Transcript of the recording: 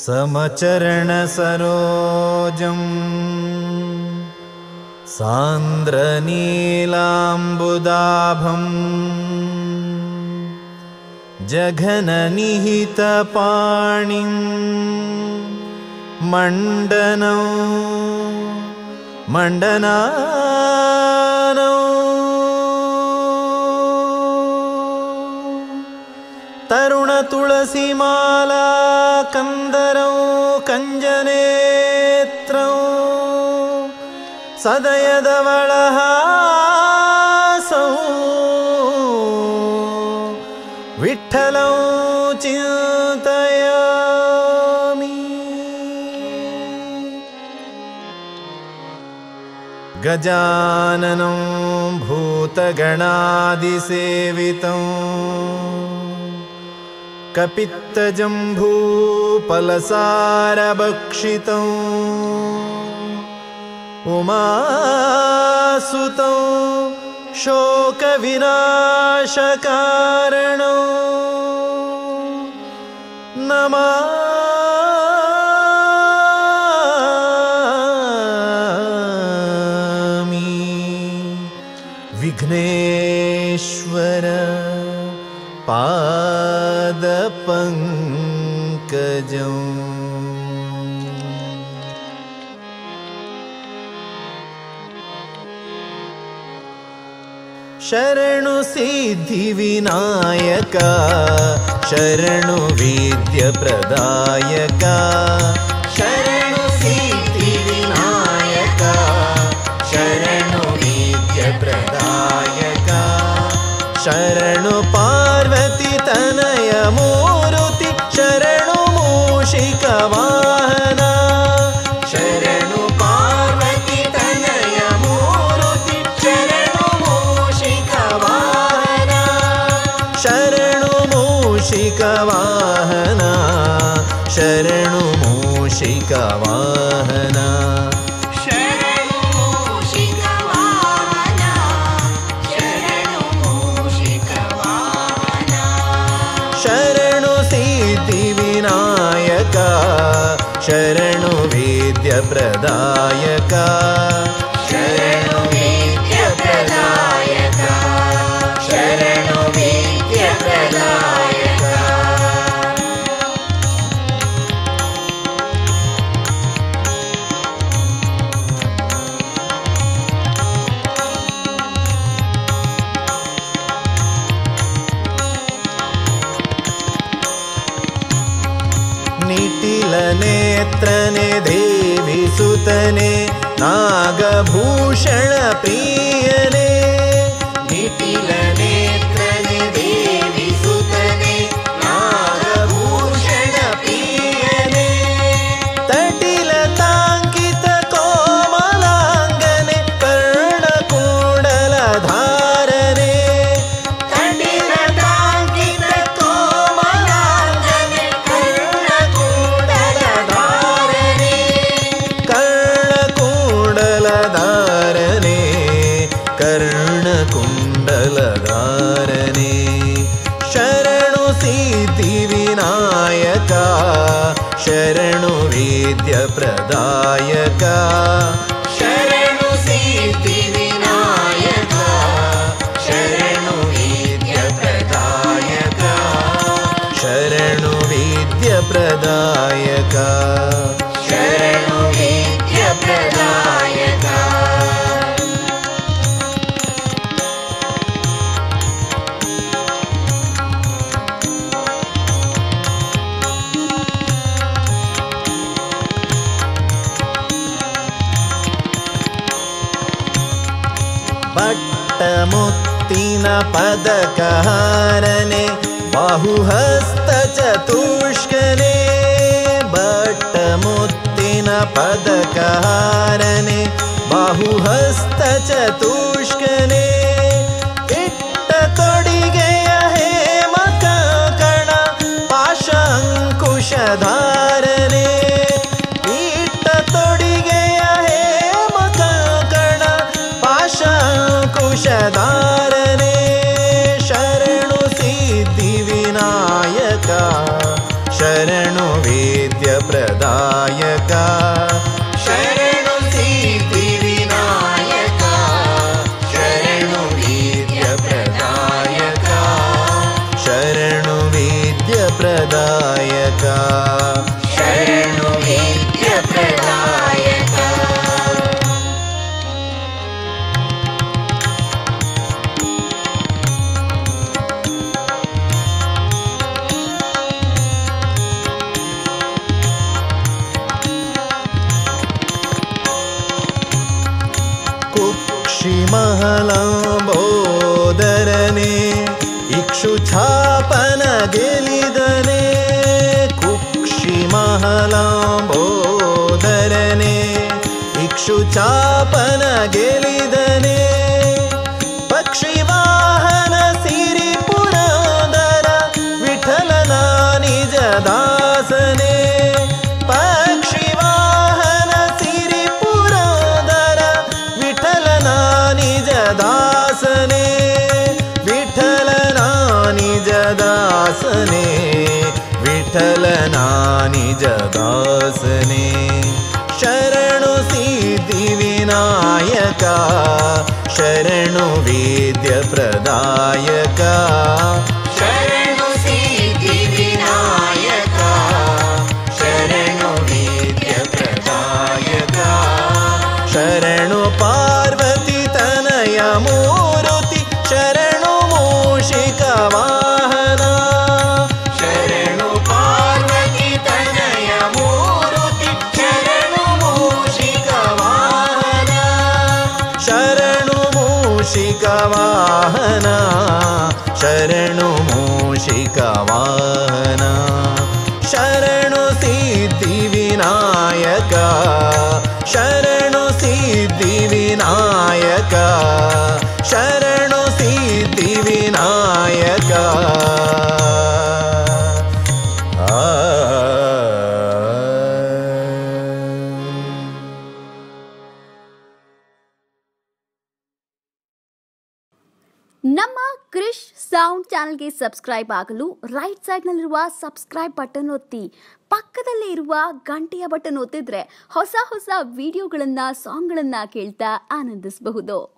समचरण सरोजं सान्द्रनीलाम्बुदाभं जघननिहितपाणिं मण्डनानौ तरुणतुलसीमाला कंदरौ कंजनेत्रौ सदयदवळहासौ विठ्ठलौ चिन्तयामि। गजाननं भूतगणादिसेवितं कपित्तजम्बूफलसारभक्षितम् उमासुतं शोकविनाशकारणं नमामि। विघ्नेश्वर पादपङ्कजम्। शरणु सिद्धिविनायका शरणु विद्याप्रदायका शरणु सिद्धिविनायका शरणु विद्याप्रदायका शरणु पार्वती तनय मूर्ति शरणु मूषिकवाहना शरणु पार्वती तनय मूर्ति शरणु मूषिकवाहना शरणु मूषिकवाहना शरणु मूषिकवाहना शरणु सिद्धिविनायका शरणु विद्याप्रदायका शरणु विद्याप्रदायका शरणु विद्याप्रदायका। निटिलनेत्रने देवी सुतने नागभूषण प्रियने निटिलनेत्रने देवी सुतने नागभूषण प्रियने तटिलताङ्कित कोमलाङ्गने कर्णकुण्डलधारने कर्णकुण्डलधारणे शरणु सिद्धिविनायका शरणु विद्याप्रदायका शरणु सिद्धिविनायका शरणु विद्याप्रदायका शरणु विद्याप्रदायका शरणु विद्याप्रदायका। पट्टमुत्तिन पदकहारने बाहुहस्त चतुष्कने बट्टमुत्तिन पदकहारने बाहुहस्त चतुष्कने इट्ट तोडिಗೆಯ ಹೇಮಕಣ पाशाङ्कुशधारने इट्ट तोडिಗೆಯ ಹೇಮಕಣ पाशाङ्कुशधारने शरणु सिद्धिविनायका शरणु विद्याप्रदायका ಕುಕ್ಷಿಮಹಲಾಂಬೋದರನೆ ಇಕ್ಷುಛಾಪನ ಗೆಲಿದನೆ ಕುಕ್ಷಿಮಹಲಾಂಬೋದರನೆ ಇಕ್ಷುಛಾಪನ ಗೆಲಿದನೆ ಪಕ್ಷಿವಾಹನ ಸಿರಿ ಪುರಂದರ ವಿಠಲನ ನಿಜ ದಾಸನೆ ಪಕ್ಷಿವಾಹನ ಸಿರಿ ಪುರಂದರ ವಿಠಲನ ನಿಜ ದಾಸನೆ ವಿಠಲನ ನಿಜ ದಾಸನೆ ವಿಠಲನ ನಿಜ ದಾಸನೆ ಶರಣು ಸಿದ್ಧಿ ವಿನಾಯಕ ಶರಣು ವೇದ್ಯ ಪ್ರದಾಯಕ ಶರಣು ಸಿದ್ಧಿ ವಿನಾಯಕ ಶರಣು ವೇದ್ಯ ಪ್ರದಾಯಕ ಶರಣು ಪಾರ್ವತಿ ತನಯ ಮೂರುತಿ ಶರಣು ಮೂಷಿಕ ವಾಹನ ಶರಣು ಪಾರ್ವತಿ ತನಯ ಮೂರುತಿ ಶರಣು ಮೂಷಿಕ ವಾಹನ ಶರಣು ಮೂಷಿಕ ವಾಹನ ಶರಣು ಮೂಷಿಕ ವಾಹನ ಶರಣು ಸಿದ್ಧಿ ವಿನಾಯಕ ಶರಣು ಸಿದ್ಧಿ ವಿನಾಯಕ ಶರಣು ಸಿದ್ಧಿ ವಿನಾಯಕ ನಮ್ಮ ಕ್ರಿಶ್ ಸೌಂಡ್ ಚಾನಲ್ಗೆ ಸಬ್ಸ್ಕ್ರೈಬ್ ಆಗಲು ರೈಟ್ ಸೈಡ್ನಲ್ಲಿರುವ ಸಬ್ಸ್ಕ್ರೈಬ್ ಬಟನ್ ಒತ್ತಿ ಪಕ್ಕದಲ್ಲೇ ಇರುವ ಗಂಟೆಯ ಬಟನ್ ಒತ್ತಿದ್ರೆ ಹೊಸ ಹೊಸ ವಿಡಿಯೋಗಳನ್ನು ಸಾಂಗ್ಗಳನ್ನು ಕೇಳ್ತಾ ಆನಂದಿಸಬಹುದು.